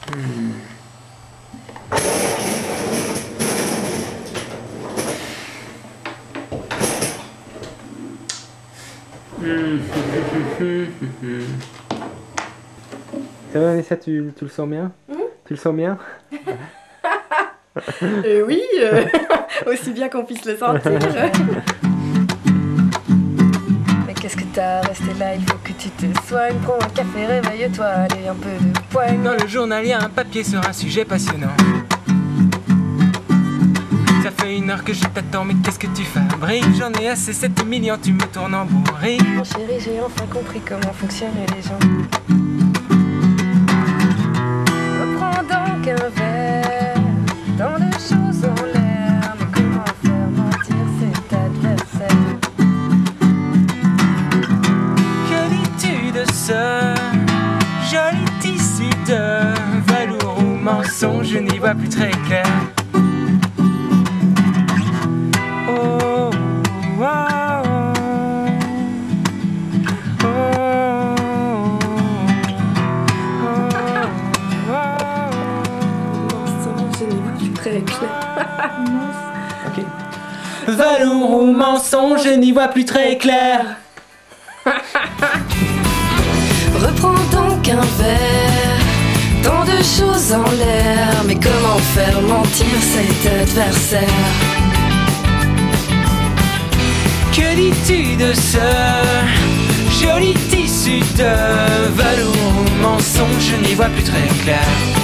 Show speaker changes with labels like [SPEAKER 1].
[SPEAKER 1] Ça va, Vanessa, tu le sens bien? Tu le sens bien?
[SPEAKER 2] Oui, aussi bien qu'on puisse le sentir. Mais qu'est-ce que t'as resté là? Il faut que tu te soignes. Prends un café, réveille-toi, allez, un peu de poigne.
[SPEAKER 3] Dans le journal, il y a un papier sur un sujet passionnant. Ça fait 1 heure que je t'attends, mais qu'est-ce que tu fabriques? J'en ai assez, 7 millions, tu me tournes en bourrique.
[SPEAKER 2] Mon chéri, j'ai enfin compris comment fonctionnent les gens. Reprends donc un verre, tant de choses en l'air. Mais comment faire mentir cet adversaire?
[SPEAKER 3] Que dis-tu de ce joli tissu de velours ou mensonge? Je n'y vois plus très clair. Oh, oh, oh, oh,
[SPEAKER 2] Je n'y vois plus très clair.
[SPEAKER 1] Ok.
[SPEAKER 3] velours ou mensonge, je n'y vois plus très clair.
[SPEAKER 2] Reprends donc un verre, tant de choses en l'air. Mais comment faire mentir cet adversaire?
[SPEAKER 3] Que dis-tu de ce joli tissu de velours ou mensonge? Je n'y vois plus très clair.